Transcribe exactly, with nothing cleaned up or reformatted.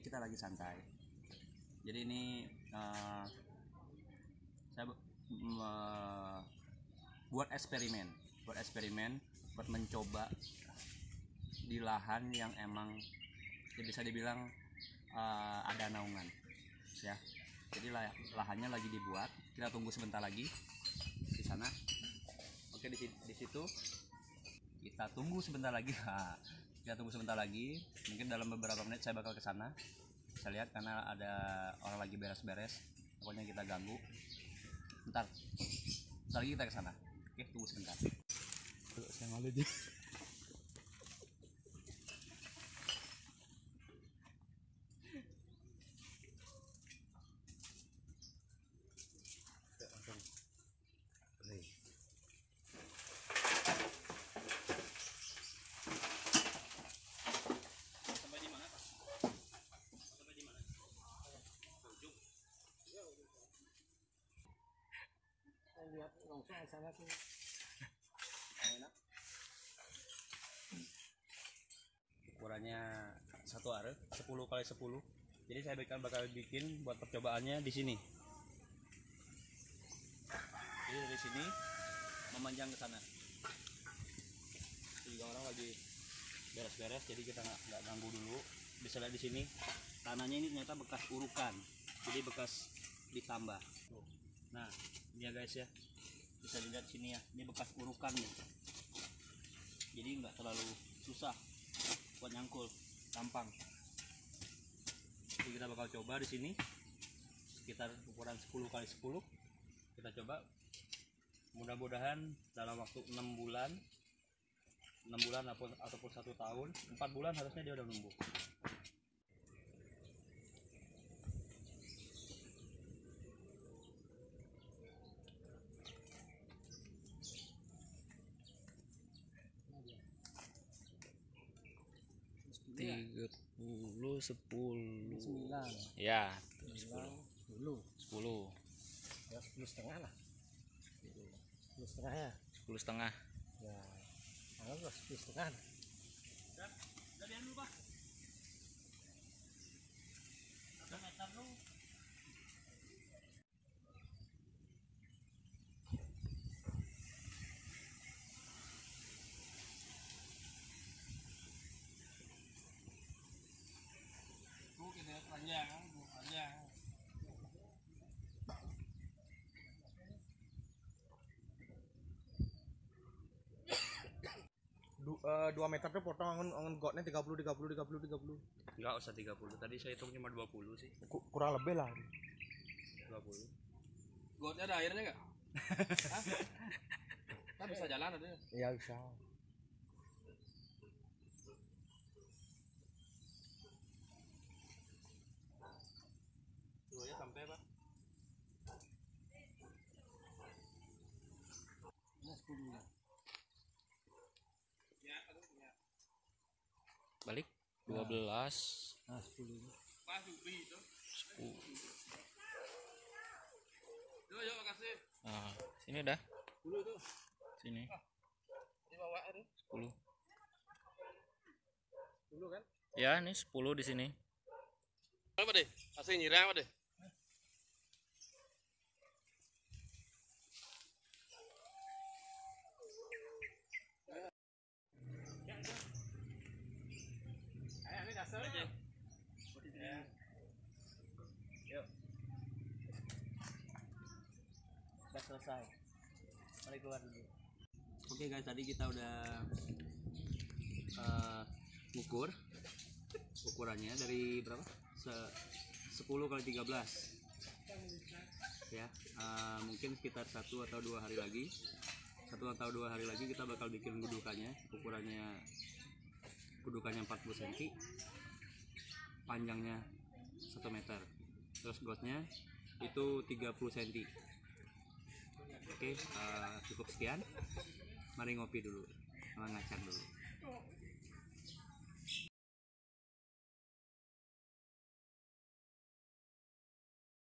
kita lagi santai. Jadi ini uh, saya uh, buat eksperimen, buat eksperimen, buat mencoba di lahan yang emang ya bisa dibilang uh, ada naungan, ya. Jadi lah, lahannya lagi dibuat. Kita tunggu sebentar lagi di sana. Oke, di, di situ kita tunggu sebentar lagi. Nah, kita tunggu sebentar lagi. Mungkin dalam beberapa menit saya bakal ke sana. Saya lihat karena ada orang lagi beres-beres. Pokoknya kita ganggu. Bentar. Bentar lagi kita ke sana. Oke, tunggu sebentar. Kalau saya malu dia. Lihat langsung ke sana sih. Enak. Ukurannya satu are sepuluh kali sepuluh. Jadi saya bakal bakal bikin buat percobaannya di sini. Jadi dari sini memanjang ke sana. Tiga orang lagi beres-beres, jadi kita nggak nggak ganggu dulu. Bisa lihat di sini tanahnya ini ternyata bekas urukan, jadi bekas ditambah. Nah, ini ya guys ya, bisa dilihat sini ya, ini bekas urukan nih. Jadi nggak terlalu susah buat nyangkul, gampang. Jadi kita bakal coba di sini sekitar ukuran sepuluh kali sepuluh. Kita coba, mudah-mudahan dalam waktu enam bulan enam bulan ataupun ataupun satu tahun, empat bulan harusnya dia udah numbuh. Tiga puluh sepuluh Sembilan. ya Sembilan sepuluh. sepuluh Ya sepuluh setengah lah. Sepuluh setengah ya. sepuluh setengah. Ya. Anggaplah sepuluh setengah. Udah, udah dian dulu Pak. Satu meter dulu. Tuh kita panjang, tuh panjang. Dua meter tuh potong angun angun gotnya tiga puluh tiga puluh tiga puluh tiga puluh. Enggak usah tiga puluh. Tadi saya hitung cuma dua puluh sih. Kurang lebih lah. dua puluh. Gotnya ada airnya enggak? Hah? Kan bisa jalan ada. Iya bisa. Dua ya sampai Pak. Ini sepuluh ya. Balik dua belas. Nah sepuluh ini. Pas ubi itu. sepuluh. Yo yo makasih. Nah, sini udah. sepuluh itu. Sini. Di bawah itu. sepuluh. sepuluh kan? Ya, ini sepuluh di sini. Apa deh? Kasih nyirang apa deh? Yuk. Udah selesai. Mari keluar dulu. Oke guys, tadi kita udah uh, ukur ukurannya dari berapa? Se sepuluh kali tiga belas. Ya, uh, mungkin sekitar satu atau dua hari lagi. Satu atau dua hari lagi kita bakal bikin gudukannya. Ukurannya gudukannya empat puluh sentimeter, panjangnya satu meter, terus gotnya itu tiga puluh sentimeter. Oke, uh, cukup sekian. Mari ngopi dulu, sama ngacak dulu.